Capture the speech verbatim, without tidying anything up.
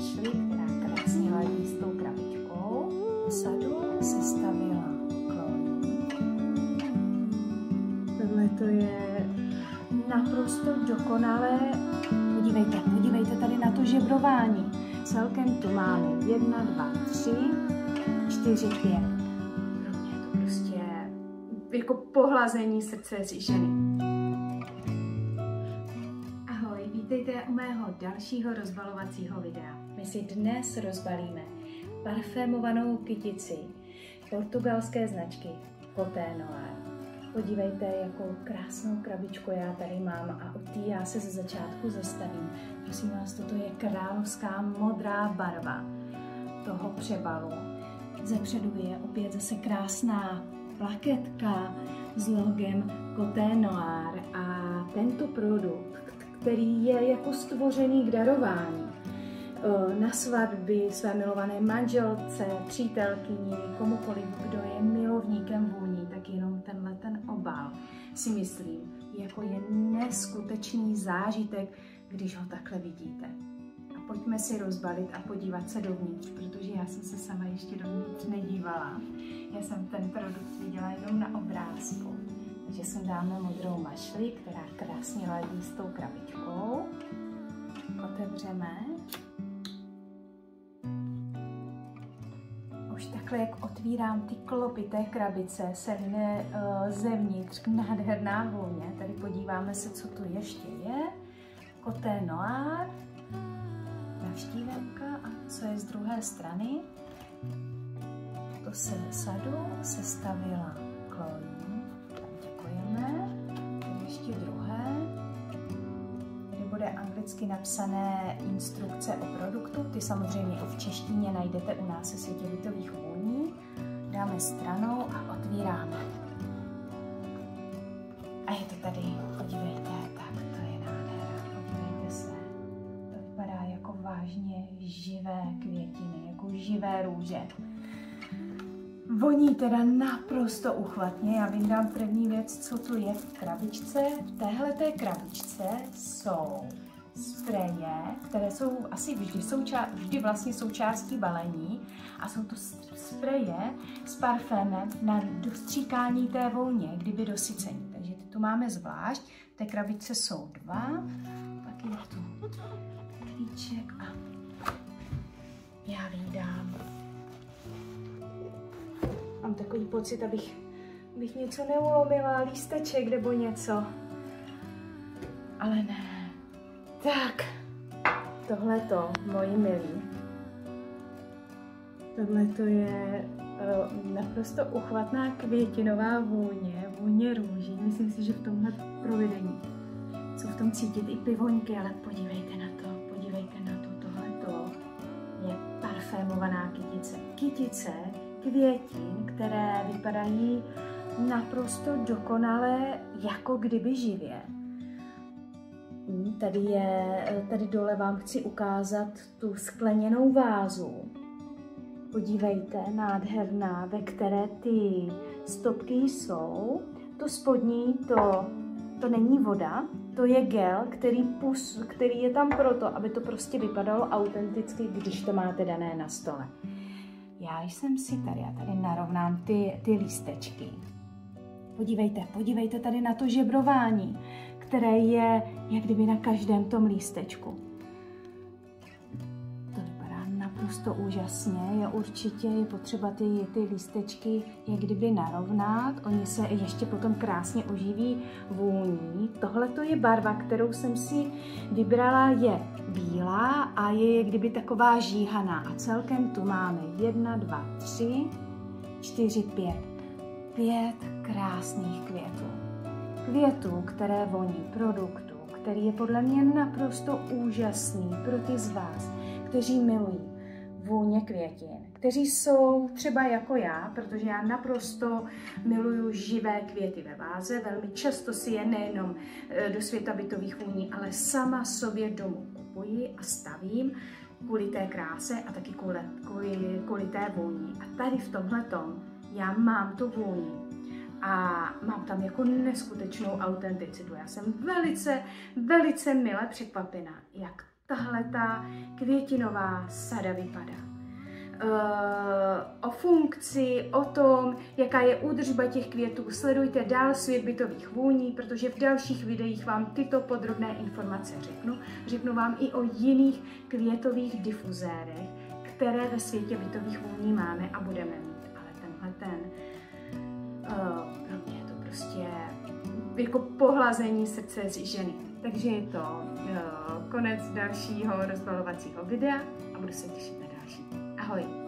Mašli, která krásně ladí s tou krabičkou. V sadu sestavila Chloe. Tohle to je naprosto dokonalé. Podívejte, podívejte tady na to žebrování. Celkem tu máme jedna, dva, tři, čtyři, pět. Pro mě je to prostě jako pohlazení srdce z ženy. Ahoj, vítejte u mého dalšího rozbalovacího videa. My si dnes rozbalíme parfémovanou kytici portugalské značky Coté Noir. Podívejte, jakou krásnou krabičku já tady mám a od té já se ze začátku zastavím. Prosím vás, toto je královská modrá barva toho přebalu. Zepředu je opět zase krásná plaketka s logem Coté Noir a tento produkt, který je jako stvořený k darování na svatby, své milované manželce, přítelkyni, komukoliv, kdo je milovníkem vůní, tak jenom tenhle ten obal si myslím, jako je neskutečný zážitek, když ho takhle vidíte. A pojďme si rozbalit a podívat se dovnitř, protože já jsem se sama ještě dovnitř nedívala. Já jsem ten produkt viděla jenom na obrázku. Takže sem dáme modrou mašli, která krásně ladí s tou krabičkou. Otevřeme. Už takhle, jak otvírám ty klopy té krabice, se vne uh, zevnitř nádherná vůně. Tady podíváme se, co tu ještě je. Coté Noir, navštívenka a co je z druhé strany. To se sadu sestavila Chloe. Tak děkujeme. Tady ještě druhé. Tady bude anglicky napsané instrukce o produktu. Ty samozřejmě v češtině najdete u nás se světělitových vůní. Dáme stranou a otvíráme. A je to tady, podívejte, tak to je nádhera, podívejte se. To vypadá jako vážně živé květiny, jako živé růže. Voní teda naprosto uchvatně. Já vyndám první věc, co tu je v krabičce. V téhleté krabičce jsou spreje, které jsou asi vždy, souča- vždy vlastně součástí balení a jsou to spreje s parfémem na dostříkání té vůně, kdyby dosycení. Takže ty tu máme zvlášť. V té krabičce jsou dva, pak je tu klíček a já vydám. Mám takový pocit, abych, abych něco neulomila, lísteček nebo něco. Ale ne. Tak, tohleto, moji milí. Tohleto je uh, naprosto uchvatná květinová vůně, vůně růží. Myslím si, že v tomhle provedení jsou v tom cítit i pivoňky, ale podívejte na to, podívejte na to, tohleto je parfémovaná kytice. Kytice květin, které vypadají naprosto dokonale, jako kdyby živě. Tady, je, tady dole vám chci ukázat tu skleněnou vázu. Podívejte, nádherná, ve které ty stopky jsou. To spodní, to, to není voda, to je gel, který, pus, který je tam proto, aby to prostě vypadalo autenticky, když to máte dané na stole. Já jsem si tady, já tady narovnám ty, ty lístečky. Podívejte, podívejte tady na to žebrování, které je jak kdyby na každém tom lístečku. To vypadá naprosto úžasně, je určitě je potřeba ty, ty lístečky jak kdyby narovnat, oni se ještě potom krásně oživí vůní. Tohle to je barva, kterou jsem si vybrala, je bílá a je jak kdyby taková žíhaná a celkem tu máme jedna, dva, tři, čtyři, pět. Pět krásných květů. Květů, které voní produktu, který je podle mě naprosto úžasný pro ty z vás, kteří milují vůně květin, kteří jsou třeba jako já, protože já naprosto miluju živé květy ve váze, velmi často si je nejenom do světa bytových vůní, ale sama sobě domů kupuji a stavím kvůli té kráse a taky kvůli, kvůli, kvůli té vůni. A tady v tomhletom já mám tu vůni a mám tam jako neskutečnou autenticitu. Já jsem velice, velice mile překvapena, jak tahle ta květinová sada vypadá. O funkci, o tom, jaká je údržba těch květů, sledujte dál Svět bytových vůní, protože v dalších videích vám tyto podrobné informace řeknu. Řeknu vám i o jiných květových difuzérech, které ve světě bytových vůní máme a budeme mít. Ale tenhle ten, uh, pro mě je to prostě jako pohlazení srdce z ženy. Takže je to uh, konec dalšího rozbalovacího videa a budu se těšit na další. Ahoj!